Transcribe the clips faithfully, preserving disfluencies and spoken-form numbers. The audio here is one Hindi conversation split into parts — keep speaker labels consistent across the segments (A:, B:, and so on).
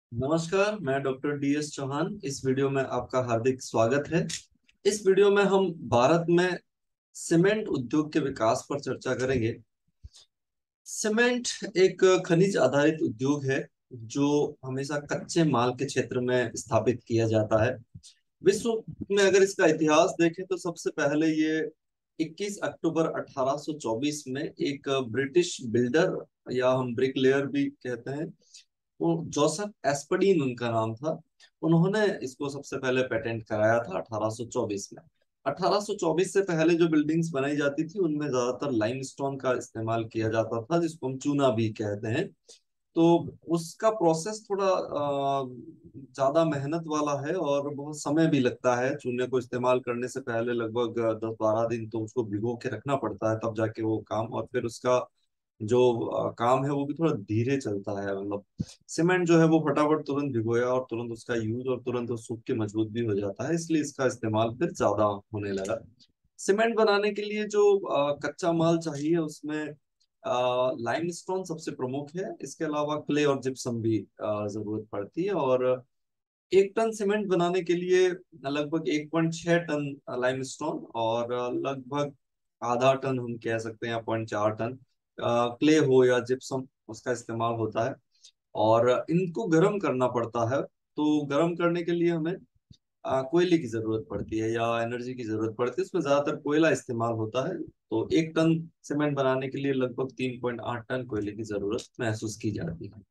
A: नमस्कार, मैं डॉक्टर डी एस चौहान। इस वीडियो में आपका हार्दिक स्वागत है। इस वीडियो में हम भारत में सीमेंट उद्योग के विकास पर चर्चा करेंगे। सीमेंट एक खनिज आधारित उद्योग है जो हमेशा कच्चे माल के क्षेत्र में स्थापित किया जाता है। विश्व में अगर इसका इतिहास देखें तो सबसे पहले ये इक्कीस अक्टूबर अठारह सौ चौबीस में एक ब्रिटिश बिल्डर या हम ब्रिकलेयर भी कहते हैं, वो जोसेफ एस्पडीन उनका नाम था। उन्होंने इसको सबसे पहले पेटेंट कराया था अठारह सौ चौबीस में। अठारह सौ चौबीस से पहले जो बिल्डिंग्स बनाई जाती थी उनमें ज्यादातर लाइमस्टोन का इस्तेमाल किया जाता था, जिसको हम चूना भी कहते हैं। तो उसका प्रोसेस थोड़ा अ, ज्यादा मेहनत वाला है और बहुत समय भी लगता है। चूने को इस्तेमाल करने से पहले लगभग दस बारह दिन तो उसको भिगो के रखना पड़ता है, तब जाके वो काम, और फिर उसका जो अ, काम है वो भी थोड़ा धीरे चलता है। मतलब सीमेंट जो है वो फटाफट तुरंत भिगोया और तुरंत उसका यूज और तुरंत वो सूख के मजबूत भी हो जाता है, इसलिए इसका इस्तेमाल फिर ज्यादा होने लगा। सीमेंट बनाने के लिए जो अ, कच्चा माल चाहिए उसमें लाइमस्टोन सबसे प्रमुख है। इसके अलावा क्ले और जिप्सम भी अ, जरूरत पड़ती है। और एक टन सीमेंट बनाने के लिए लगभग एक पॉइंट छह टन लाइमस्टोन और लगभग आधा टन हम कह सकते हैं या पॉइंट चार टन क्ले हो या जिप्सम उसका इस्तेमाल होता है। और इनको गर्म करना पड़ता है। तो गर्म करने के लिए हमें आ, कोयले की जरूरत पड़ती है या एनर्जी की जरूरत पड़ती है। उसमें ज्यादातर कोयला इस्तेमाल होता है। तो एक टन सीमेंट बनाने के लिए लगभग तीन पॉइंट आठ टन कोयले की जरूरत महसूस की जाती है।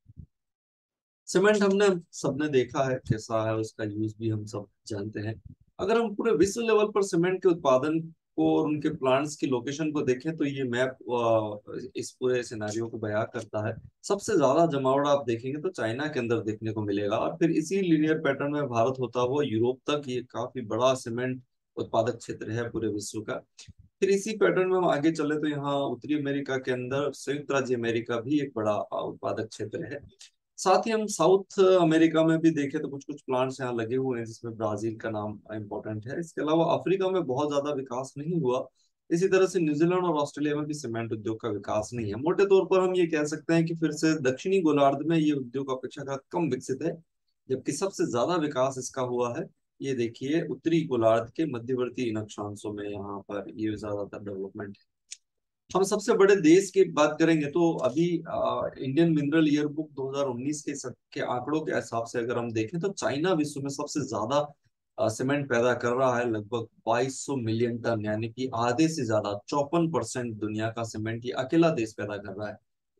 A: सीमेंट हमने सबने देखा है कैसा है, उसका यूज भी हम सब जानते हैं। अगर हम पूरे विश्व लेवल पर सीमेंट के उत्पादन को और उनके प्लांट्स की लोकेशन को देखें तो ये मैप इस पूरे सिनेरियो को बयां करता है। सबसे ज्यादा जमावड़ा आप देखेंगे तो चाइना के अंदर देखने को मिलेगा, और फिर इसी लीनियर पैटर्न में भारत होता हुआ यूरोप तक ये काफी बड़ा सीमेंट उत्पादक क्षेत्र है पूरे विश्व का। फिर इसी पैटर्न में हम आगे चले तो यहाँ उत्तरी अमेरिका के अंदर संयुक्त राज्य अमेरिका भी एक बड़ा अ, उत्पादक क्षेत्र है। साथ ही हम साउथ अमेरिका में भी देखें तो कुछ कुछ प्लांट्स यहाँ लगे हुए हैं, जिसमें ब्राजील का नाम इम्पोर्टेंट है। इसके अलावा अफ्रीका में बहुत ज्यादा विकास नहीं हुआ। इसी तरह से न्यूजीलैंड और ऑस्ट्रेलिया में भी सीमेंट उद्योग का विकास नहीं है। मोटे तौर पर हम ये कह सकते हैं कि फिर से दक्षिणी गोलार्ध में ये उद्योग अपेक्षाकृत कम विकसित है, जबकि सबसे ज्यादा विकास इसका हुआ है, ये देखिए, उत्तरी गोलार्ध के मध्यवर्ती इन अक्षांशों में, यहाँ पर ये ज्यादातर डेवलपमेंट है। हम सबसे बड़े देश की बात करेंगे तो अभी इंडियन मिनरल ईयर बुक दो हज़ार उन्नीस के सब के आंकड़ों के हिसाब से अगर हम देखें तो चाइना विश्व में सबसे ज्यादा अ, सीमेंट पैदा कर रहा है, लगभग बाईस सौ मिलियन टन, यानी कि आधे से ज्यादा चौपन परसेंट दुनिया का सीमेंट ये अकेला देश पैदा कर रहा है।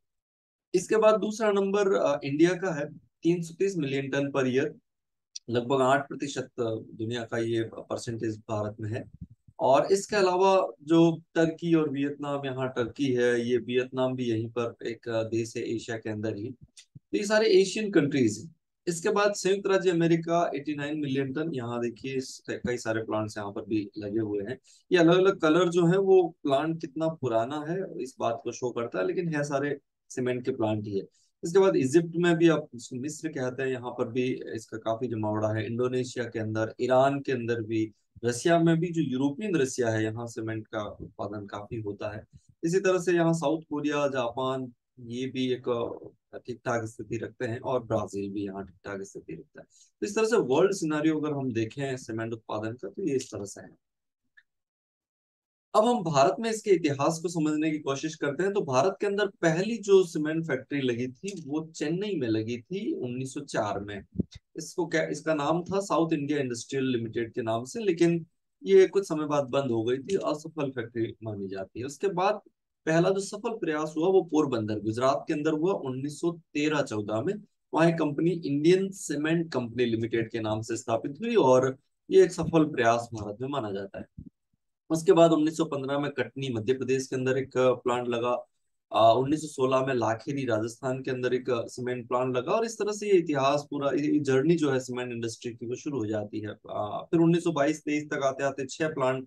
A: इसके बाद दूसरा नंबर अ, इंडिया का है, तीन सौ तीस मिलियन टन पर ईयर, लगभग आठ प्रतिशत दुनिया का ये परसेंटेज भारत में है। और इसके अलावा जो टर्की और वियतनाम, यहाँ टर्की है, ये वियतनाम भी यहीं पर एक देश है एशिया के अंदर ही। तो ये सारे एशियन कंट्रीज हैं। इसके बाद संयुक्त राज्य अमेरिका नवासी मिलियन टन, यहाँ देखिए इस- कई सारे प्लांट्स यहाँ पर भी लगे हुए हैं। ये अलग अलग कलर जो है वो प्लांट कितना पुराना है इस बात को शो करता है, लेकिन है सारे सीमेंट के प्लांट ही है। इसके बाद इजिप्ट में भी, आप इसको मिस्र कहते हैं, यहाँ पर भी इसका काफी जमावड़ा है। इंडोनेशिया के अंदर, ईरान के अंदर भी, रसिया में भी, जो यूरोपियन रसिया है, यहाँ सीमेंट का उत्पादन काफी होता है। इसी तरह से यहाँ साउथ कोरिया, जापान, ये भी एक ठीक ठाक स्थिति रखते हैं, और ब्राजील भी यहाँ ठीक ठाक स्थिति रखता है। तो इस तरह से वर्ल्ड सिनारियो अगर हम देखें सीमेंट उत्पादन का तो ये इस तरह से है। अब हम भारत में इसके इतिहास को समझने की कोशिश करते हैं। तो भारत के अंदर पहली जो सीमेंट फैक्ट्री लगी थी वो चेन्नई में लगी थी उन्नीस सौ चार में। इसको क्या, इसका नाम था साउथ इंडिया इंडस्ट्रियल लिमिटेड के नाम से, लेकिन ये कुछ समय बाद बंद हो गई थी, असफल फैक्ट्री मानी जाती है। उसके बाद पहला जो सफल प्रयास हुआ वो पोरबंदर गुजरात के अंदर हुआ उन्नीस सौ तेरह चौदह में। वहाँ एक company Indian cement company limited के नाम से स्थापित हुई, और ये एक सफल प्रयास भारत में माना जाता है। उसके बाद उन्नीस सौ पंद्रह में कटनी मध्य प्रदेश के अंदर एक प्लांट लगा। आ, उन्नीस सौ सोलह में लाखेरी राजस्थान के अंदर एक सीमेंट प्लांट लगा, और इस तरह से ये इतिहास पूरा, ये जर्नी जो है सीमेंट इंडस्ट्री की वो शुरू हो जाती है। आ, फिर उन्नीस सौ बाईस तेईस तक आते आते छह प्लांट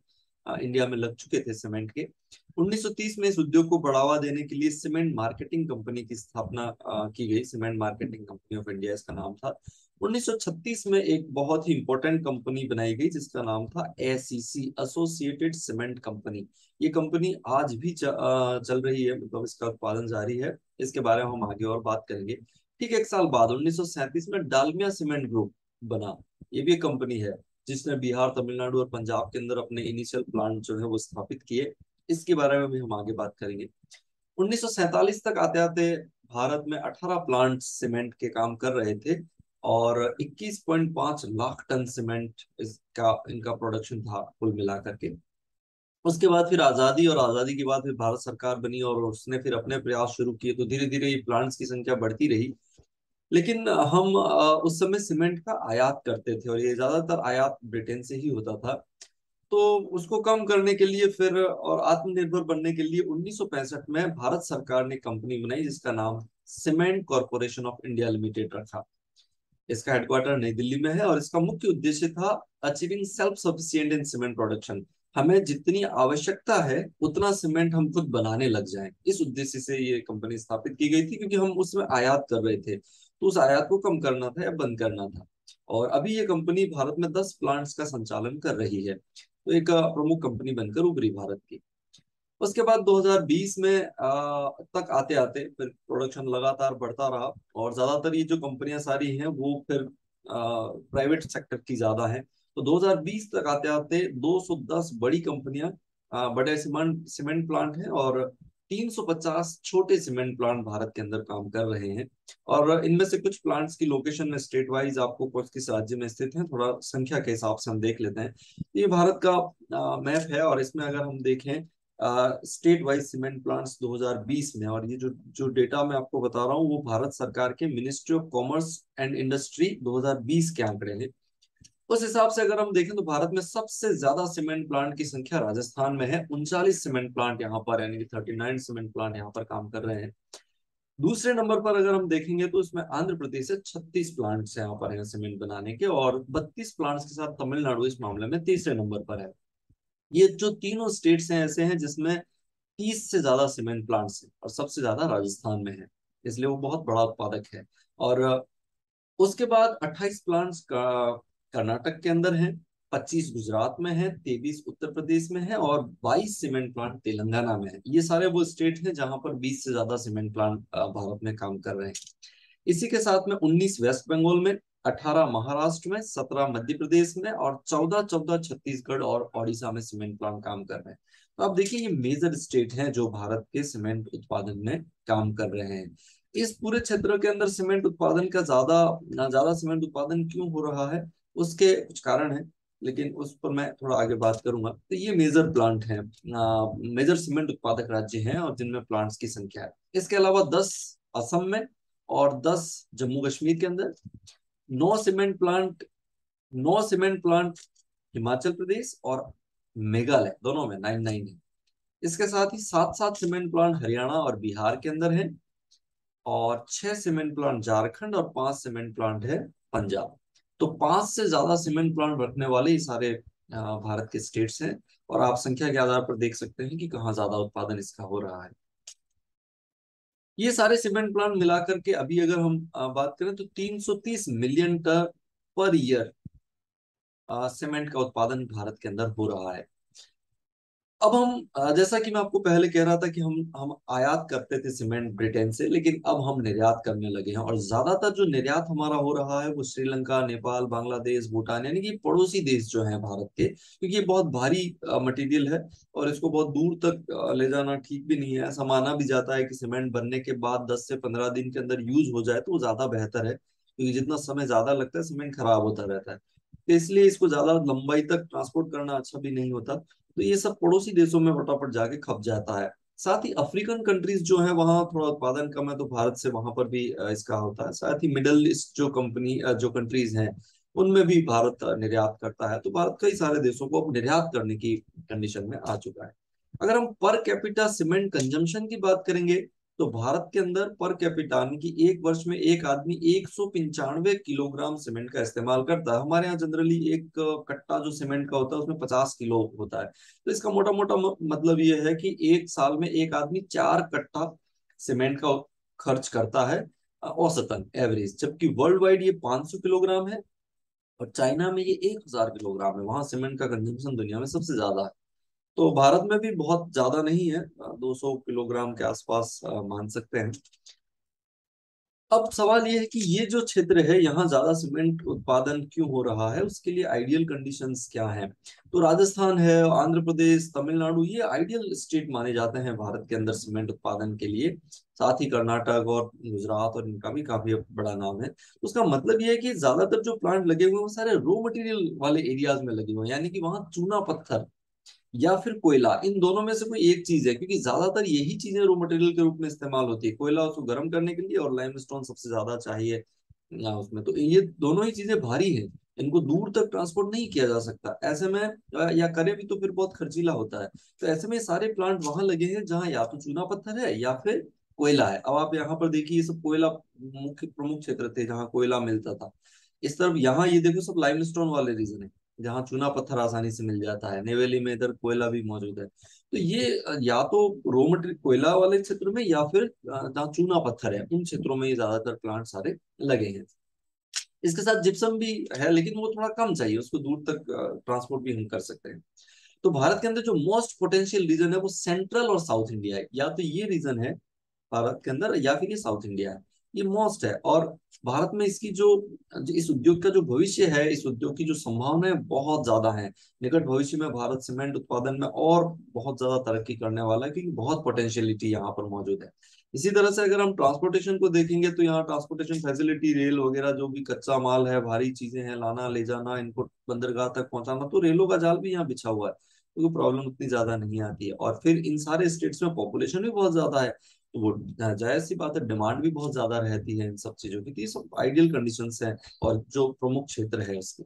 A: अ, इंडिया में लग चुके थे सीमेंट के। उन्नीस सौ तीस में इस उद्योग को बढ़ावा देने के लिए सीमेंट मार्केटिंग कंपनी की स्थापना अ, की गई। Cement marketing company of India इसका नाम था। उन्नीस सौ छत्तीस में एक बहुत ही इंपॉर्टेंट कंपनी बनाई गई जिसका नाम था एसीसी, एसोसिएटेड सीमेंट कंपनी। ये कंपनी आज भी च, अ, चल रही है, मतलब इसका उत्पादन जारी है। इसके बारे में हम आगे और बात करेंगे। ठीक एक साल बाद उन्नीस सौ सैंतीस में डालमिया सीमेंट ग्रुप बना। ये भी एक कंपनी है जिसने बिहार, तमिलनाडु और पंजाब के अंदर अपने इनिशियल प्लांट जो है वो स्थापित किए। इसके बारे में भी हम आगे बात करेंगे। उन्नीस सौ सैंतालीस तक आते आते भारत में अठारह प्लांट सीमेंट के काम कर रहे थे और इक्कीस पॉइंट पाँच लाख टन सीमेंट इसका इनका प्रोडक्शन था कुल मिलाकर के। उसके बाद फिर आजादी, और आजादी के बाद फिर भारत सरकार बनी और उसने फिर अपने प्रयास शुरू किए, तो धीरे धीरे ये प्लांट्स की संख्या बढ़ती रही। लेकिन हम अ, उस समय सीमेंट का आयात करते थे और ये ज्यादातर आयात ब्रिटेन से ही होता था। तो उसको कम करने के लिए फिर और आत्मनिर्भर बनने के लिए उन्नीस सौ पैंसठ में भारत सरकार ने कंपनी बनाई जिसका नाम cement corporation of India limited रखा। इसका हेडक्वार्टर नई दिल्ली में है और इसका मुख्य उद्देश्य था achieving self sufficient in cement production. हमें जितनी आवश्यकता है उतना सीमेंट हम खुद बनाने लग जाएं, इस उद्देश्य से ये कंपनी स्थापित की गई थी, क्योंकि हम उसमें आयात कर रहे थे तो उस आयात को कम करना था या बंद करना था। और अभी ये कंपनी भारत में दस प्लांट्स का संचालन कर रही है, तो एक अ, प्रमुख कंपनी बनकर उभरी भारत की। उसके बाद दो हज़ार बीस में आ, तक आते आते फिर प्रोडक्शन लगातार बढ़ता रहा और ज्यादातर ये जो कंपनियां सारी हैं वो फिर प्राइवेट सेक्टर की ज्यादा हैं। तो दो हज़ार बीस तक आते आते दो सौ दस बड़ी कंपनियां, आ, बड़े सीमेंट सीमेंट प्लांट हैं और तीन सौ पचास छोटे सीमेंट प्लांट भारत के अंदर काम कर रहे हैं। और इनमें से कुछ प्लांट्स की लोकेशन में स्टेट वाइज आपको कुछ किस राज्य में स्थित हैं, थोड़ा संख्या के हिसाब से हम देख लेते हैं। ये भारत का मैप है और इसमें अगर हम देखें स्टेट वाइज सीमेंट प्लांट्स दो हज़ार बीस में, और ये जो जो डेटा मैं आपको बता रहा हूँ वो भारत सरकार के ministry of commerce and industry दो हज़ार बीस के आंकड़े हैं। उस हिसाब से अगर हम देखें तो भारत में सबसे ज्यादा सीमेंट प्लांट की संख्या राजस्थान में है। उनचालीस सीमेंट प्लांट यहाँ पर, यानी कि थर्टी नाइन सीमेंट प्लांट यहाँ पर काम कर रहे हैं। दूसरे नंबर पर अगर हम देखेंगे तो इसमें आंध्र प्रदेश से छत्तीस प्लांट्स यहाँ पर हैं सीमेंट बनाने के, और बत्तीस प्लांट्स के साथ तमिलनाडु इस मामले में तीसरे नंबर पर है। ये जो तीनों स्टेट्स हैं ऐसे हैं जिसमें तीस से ज्यादा सीमेंट प्लांट्स हैं और सबसे ज्यादा राजस्थान में है, इसलिए वो बहुत बड़ा उत्पादक है। और अ, उसके बाद अट्ठाईस प्लांट्स का कर्नाटक के अंदर हैं, पच्चीस गुजरात में है, तेईस उत्तर प्रदेश में है और बाईस सीमेंट प्लांट तेलंगाना में है। ये सारे वो स्टेट हैं जहां पर बीस से ज्यादा सीमेंट प्लांट भारत में काम कर रहे हैं। इसी के साथ में उन्नीस वेस्ट बंगाल में, अठारह महाराष्ट्र में, सत्रह मध्य प्रदेश में और चौदह चौदह छत्तीसगढ़ और ओडिशा में सीमेंट प्लांट काम कर रहे हैं। तो आप देखिए ये मेजर स्टेट हैं जो भारत के सीमेंट उत्पादन में काम कर रहे हैं। इस पूरे क्षेत्र के अंदर सीमेंट उत्पादन का ज्यादा ज्यादा सीमेंट उत्पादन क्यों हो रहा है, उसके कुछ कारण हैं, लेकिन उस पर मैं थोड़ा आगे बात करूंगा। तो ये मेजर प्लांट हैं, मेजर सीमेंट उत्पादक राज्य हैं और जिनमें प्लांट्स की संख्या है। इसके अलावा दस असम में और दस जम्मू कश्मीर के अंदर, नौ सीमेंट प्लांट नौ सीमेंट प्लांट हिमाचल प्रदेश और मेघालय दोनों में नाइन नाइन है। इसके साथ ही सात सात सीमेंट प्लांट हरियाणा और बिहार के अंदर है और छह सीमेंट प्लांट झारखंड और पांच सीमेंट प्लांट है पंजाब। तो पांच से ज्यादा सीमेंट प्लांट रखने वाले ये सारे अ, भारत के स्टेट्स हैं। और आप संख्या के आधार पर देख सकते हैं कि कहाँ ज्यादा उत्पादन इसका हो रहा है। ये सारे सीमेंट प्लांट मिलाकर के अभी अगर हम अ, बात करें तो तीन सौ तीस million ton per year cement का उत्पादन भारत के अंदर हो रहा है। अब हम अ, जैसा कि मैं आपको पहले कह रहा था कि हम हम आयात करते थे सीमेंट ब्रिटेन से, लेकिन अब हम निर्यात करने लगे हैं और ज्यादातर जो निर्यात हमारा हो रहा है वो श्रीलंका, नेपाल, बांग्लादेश, भूटान, यानी कि पड़ोसी देश जो हैं भारत के, क्योंकि ये बहुत भारी मटेरियल है और इसको बहुत दूर तक अ, ले जाना ठीक भी नहीं है। ऐसा माना भी जाता है कि सीमेंट बनने के बाद दस से पंद्रह दिन के अंदर यूज हो जाए तो वो ज्यादा बेहतर है, क्योंकि जितना समय ज्यादा लगता है सीमेंट खराब होता रहता है, तो इसलिए इसको ज्यादा लंबाई तक ट्रांसपोर्ट करना अच्छा भी नहीं होता। तो ये सब पड़ोसी देशों में फटाफट जाके खप जाता है। साथ ही अफ्रीकन कंट्रीज जो है वहां थोड़ा उत्पादन कम है, तो भारत से वहां पर भी अ, इसका होता है। साथ ही मिडल ईस्ट जो कंपनी अ, जो कंट्रीज हैं उनमें भी भारत अ, निर्यात करता है। तो भारत कई सारे देशों को अब निर्यात करने की कंडीशन में आ चुका है। अगर हम पर कैपिटा सीमेंट कंजम्पशन की बात करेंगे तो भारत के अंदर पर कैपिटा की एक वर्ष में एक आदमी एक सौ पंचानवे किलोग्राम सीमेंट का इस्तेमाल करता है। हमारे यहाँ जनरली एक अ, कट्टा जो सीमेंट का होता है उसमें पचास किलो होता है। तो इसका मोटा मोटा मतलब ये है कि एक साल में एक आदमी चार कट्टा सीमेंट का खर्च करता है, अ, औसतन एवरेज। जबकि वर्ल्ड वाइड ये पाँच सौ किलोग्राम है और चाइना में ये एक हजार किलोग्राम है। वहां सीमेंट का कंजम्पशन दुनिया में सबसे ज्यादा है। तो भारत में भी बहुत ज्यादा नहीं है, दो सौ किलोग्राम के आसपास अ, मान सकते हैं। अब सवाल ये है कि ये जो क्षेत्र है यहाँ ज्यादा सीमेंट उत्पादन क्यों हो रहा है, उसके लिए आइडियल कंडीशंस क्या हैं। तो राजस्थान है, आंध्र प्रदेश, तमिलनाडु, ये आइडियल स्टेट माने जाते हैं भारत के अंदर सीमेंट उत्पादन के लिए। साथ ही कर्नाटक और गुजरात और इनका भी काफी बड़ा नाम है। तो उसका मतलब ये है कि ज्यादातर जो प्लांट लगे हुए हैं वो सारे रॉ मटेरियल वाले एरियाज में लगे हुए हैं, यानी कि वहाँ चूना पत्थर या फिर कोयला, इन दोनों में से कोई एक चीज है, क्योंकि ज्यादातर यही चीजें रॉ मटेरियल के रूप में इस्तेमाल होती है। कोयला उसको गर्म करने के लिए और लाइमस्टोन सबसे ज्यादा चाहिए ना उसमें। तो ये दोनों ही चीजें भारी हैं, इनको दूर तक ट्रांसपोर्ट नहीं किया जा सकता ऐसे में, अ, या करे भी तो फिर बहुत खर्चीला होता है। तो ऐसे में सारे प्लांट वहां लगे हैं जहाँ या तो चूना पत्थर है या फिर कोयला है। अब आप यहाँ पर देखिए, ये सब कोयला मुख्य प्रमुख क्षेत्र थे जहाँ कोयला मिलता था। इस तरफ यहाँ ये देखो सब लाइमस्टोन वाले रीजन है जहाँ चूना पत्थर आसानी से मिल जाता है। नेवेली में इधर कोयला भी मौजूद है। तो ये अ, या तो रॉ मटेरियल कोयला वाले क्षेत्र में या फिर अ, जहाँ चूना पत्थर है उन क्षेत्रों में ये ज्यादातर प्लांट सारे लगे हैं। इसके साथ जिप्सम भी है, लेकिन वो थोड़ा कम चाहिए, उसको दूर तक ट्रांसपोर्ट भी हम कर सकते हैं। तो भारत के अंदर जो मोस्ट पोटेंशियल रीजन है वो सेंट्रल और साउथ इंडिया है। या तो ये रीजन है भारत के अंदर या फिर ये साउथ इंडिया है, ये मोस्ट है। और भारत में इसकी जो जो इस उद्योग का जो भविष्य है, इस उद्योग की जो संभावनाएं बहुत ज्यादा है। निकट भविष्य में भारत सीमेंट उत्पादन में और बहुत ज्यादा तरक्की करने वाला है, क्योंकि बहुत पोटेंशियलिटी यहाँ पर मौजूद है। इसी तरह से अगर हम ट्रांसपोर्टेशन को देखेंगे तो यहाँ ट्रांसपोर्टेशन फैसिलिटी, रेल वगैरह, जो भी कच्चा माल है, भारी चीजें हैं, लाना ले जाना, इनको बंदरगाह तक पहुंचाना, तो रेलों का जाल भी यहाँ बिछा हुआ है, तो प्रॉब्लम उतनी ज्यादा नहीं आती है। और फिर इन सारे स्टेट्स में पॉपुलेशन भी बहुत ज्यादा है, तो वो जायज सी बात है, डिमांड भी बहुत ज्यादा रहती है इन सब चीजों की। तो ये सब आइडियल कंडीशंस हैं और जो प्रमुख क्षेत्र है उसके।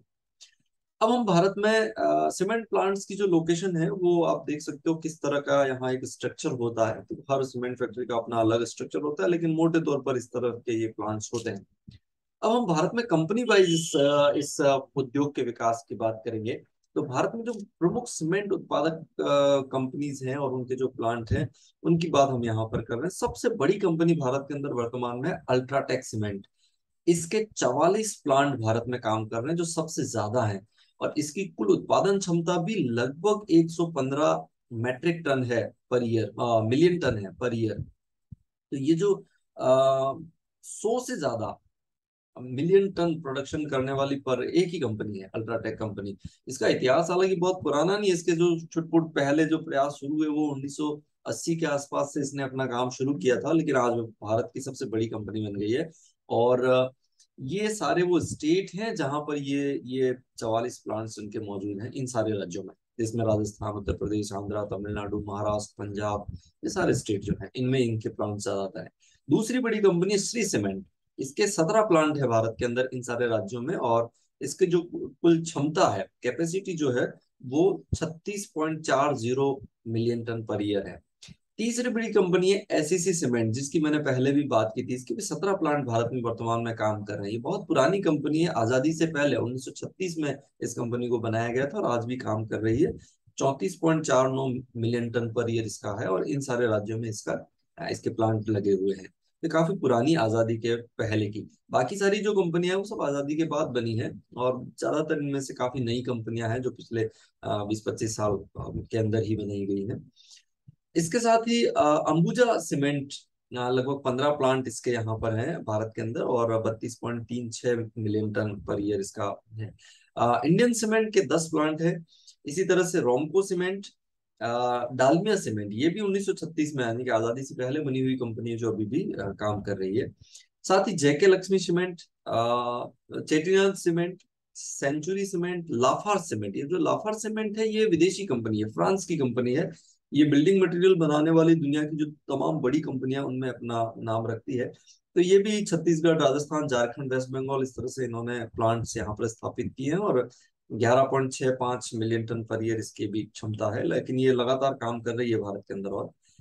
A: अब हम भारत में सीमेंट प्लांट्स की जो लोकेशन है वो आप देख सकते हो किस तरह का यहाँ एक स्ट्रक्चर होता है। तो हर सीमेंट फैक्ट्री का अपना अलग स्ट्रक्चर होता है, लेकिन मोटे तौर पर इस तरह के ये प्लांट्स होते हैं। अब हम भारत में कंपनी वाइज इस, अ, इस अ, उद्योग के विकास की बात करेंगे। तो भारत में जो प्रमुख सीमेंट उत्पादक कंपनीज हैं और उनके जो प्लांट हैं उनकी बात हम यहाँ पर कर रहे हैं। सबसे बड़ी कंपनी भारत के अंदर वर्तमान में अल्ट्राटेक सीमेंट। इसके चवालीस प्लांट भारत में काम कर रहे हैं, जो सबसे ज्यादा है। और इसकी कुल उत्पादन क्षमता भी लगभग एक सौ पंद्रह मेट्रिक टन है पर ईयर, मिलियन टन है पर ईयर। तो ये जो आ, सौ से ज्यादा मिलियन टन प्रोडक्शन करने वाली पर एक ही कंपनी है अल्ट्राटेक कंपनी। इसका इतिहास हालांकि बहुत पुराना नहीं है, इसके जो छुटपुट पहले जो प्रयास शुरू हुए वो उन्नीस सौ अस्सी के आसपास से इसने अपना काम शुरू किया था, लेकिन आज वो भारत की सबसे बड़ी कंपनी बन गई है। और अ, ये सारे वो स्टेट हैं जहां पर ये ये चवालीस प्लांट्स इनके मौजूद हैं इन सारे राज्यों में, जिसमें राजस्थान, उत्तर प्रदेश, आंध्र, तमिलनाडु, महाराष्ट्र, पंजाब, ये सारे स्टेट जो हैं इनमें इनके प्लांट ज्यादातर है। दूसरी बड़ी कंपनी है श्री सीमेंट। इसके सत्रह प्लांट है भारत के अंदर इन सारे राज्यों में, और इसकी जो कुल क्षमता है, कैपेसिटी जो है, वो छत्तीस पॉइंट चार zero million ton per year है। तीसरी बड़ी कंपनी है एसईसी सीमेंट, जिसकी मैंने पहले भी बात की थी। इसके भी सत्रह प्लांट भारत में वर्तमान में काम कर रहे हैं। ये बहुत पुरानी कंपनी है, आजादी से पहले उन्नीस सौ छत्तीस में इस कंपनी को बनाया गया था और आज भी काम कर रही है। चौंतीस पॉइंट चार नौ मिलियन टन पर ईयर इसका है, और इन सारे राज्यों में इसका इसके प्लांट लगे हुए हैं। ये काफी पुरानी, आजादी के पहले की। बाकी सारी जो कंपनियां हैं वो सब आजादी के बाद बनी है, और ज्यादातर इनमें से काफी नई कंपनियां हैं जो पिछले बीस पच्चीस साल अ, के अंदर ही बनाई गई हैं। इसके साथ ही अ, अंबुजा सीमेंट, अ, लगभग पंद्रह प्लांट इसके यहाँ पर हैं भारत के अंदर, और बत्तीस पॉइंट तीन छह मिलियन टन पर ईयर इसका है। अ, इंडियन सीमेंट के दस प्लांट है। इसी तरह से रोमको सीमेंट, अ, डालमिया सीमेंट, ये भी उन्नीस सौ छत्तीस में, यानी कि आजादी से पहले बनी हुई कंपनी है जो अभी भी अ, काम कर रही है। साथ ही जेके लक्ष्मी सीमेंट, अ, Chettinad cement, century cement, Lafarge cement. ये जो लाफार सीमेंट है ये विदेशी कंपनी है, फ्रांस की कंपनी है। ये बिल्डिंग मटेरियल बनाने वाली दुनिया की जो तमाम बड़ी कंपनियां उनमें अपना नाम रखती है। तो ये भी छत्तीसगढ़, राजस्थान, झारखंड, वेस्ट बंगाल, इस तरह से इन्होंने प्लांट्स यहाँ पर स्थापित किए हैं, और ग्यारह पॉइंट छह पाँच मिलियन टन पर ईयर इसकी भी क्षमता है। लेकिन ये लगातार काम कर रही है भारत के अंदर। और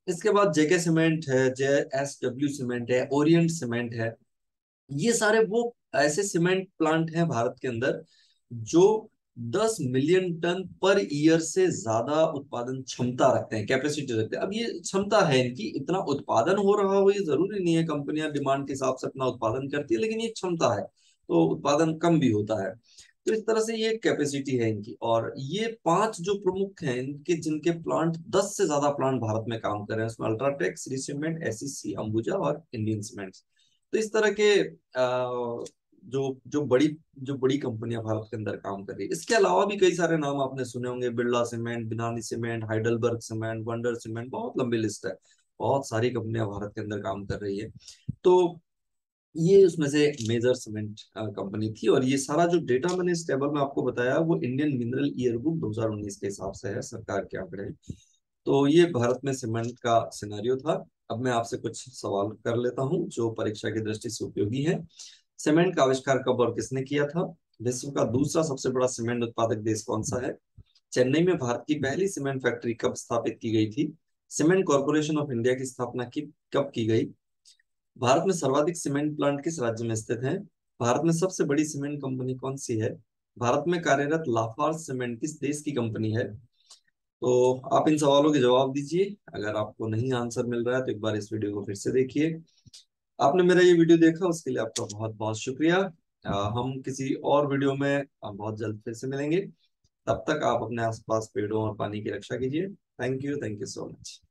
A: इसके बाद जेके सीमेंट है, जे एस डब्ल्यू सीमेंट है, ओरिएंट सीमेंट है। ये सारे वो ऐसे सीमेंट प्लांट हैं भारत के अंदर जो दस मिलियन टन पर ईयर से ज्यादा उत्पादन क्षमता रखते हैं, कैपेसिटी रखते हैं। अब ये क्षमता है इनकी, इतना उत्पादन हो रहा हो ये जरूरी नहीं है, कंपनियां डिमांड के हिसाब से अपना उत्पादन करती है, लेकिन ये क्षमता है, तो उत्पादन कम भी होता है। तो इस तरह से ये कैपेसिटी है इनकी। और ये पांच जो प्रमुख हैं इनके, जिनके प्लांट दस से ज्यादा प्लांट भारत में काम कर रहे हैं, उसमें UltraTech, Shree cement, SEC, Ambuja और इंडियन सीमेंट। तो इस तरह के अ, जो जो बड़ी जो बड़ी कंपनियां भारत के अंदर काम कर रही है। इसके अलावा भी कई सारे नाम आपने सुने होंगे, Birla cement, Binani cement, Heidelberg cement, Wonder cement, बहुत लंबी लिस्ट है। बहुत सारी कंपनियां भारत के अंदर काम कर रही है। तो ये उसमें से मेजर सीमेंट कंपनी थी। और ये सारा जो डेटा मैंने इस टेबल में आपको बताया वो इंडियन मिनरल ईयरबुक दो हज़ार उन्नीस के हिसाब से है, सरकार के आंकड़े। तो ये भारत में सीमेंट का सिनेरियो था। अब मैं आपसे कुछ सवाल कर लेता हूं जो परीक्षा की दृष्टि से उपयोगी है। सीमेंट का आविष्कार कब और किसने किया था? विश्व का दूसरा सबसे बड़ा सीमेंट उत्पादक देश कौन सा है? चेन्नई में भारत की पहली सीमेंट फैक्ट्री कब स्थापित की गई थी? सीमेंट कॉरपोरेशन ऑफ इंडिया की स्थापना की कब की गई? भारत में सर्वाधिक सीमेंट प्लांट किस राज्य में स्थित हैं? भारत में सबसे बड़ी सीमेंट कंपनी कौन सी है? भारत में कार्यरत लाफार्ज सीमेंट किस देश की कंपनी है? तो आप इन सवालों के जवाब दीजिए। अगर आपको नहीं आंसर मिल रहा है तो एक बार इस वीडियो को फिर से देखिए। आपने मेरा ये वीडियो देखा उसके लिए आपका बहुत बहुत शुक्रिया। अ, हम किसी और वीडियो में अ, बहुत जल्द फिर से मिलेंगे। तब तक आप अपने आसपास पेड़ों और पानी की रक्षा कीजिए। Thank you, thank you so much.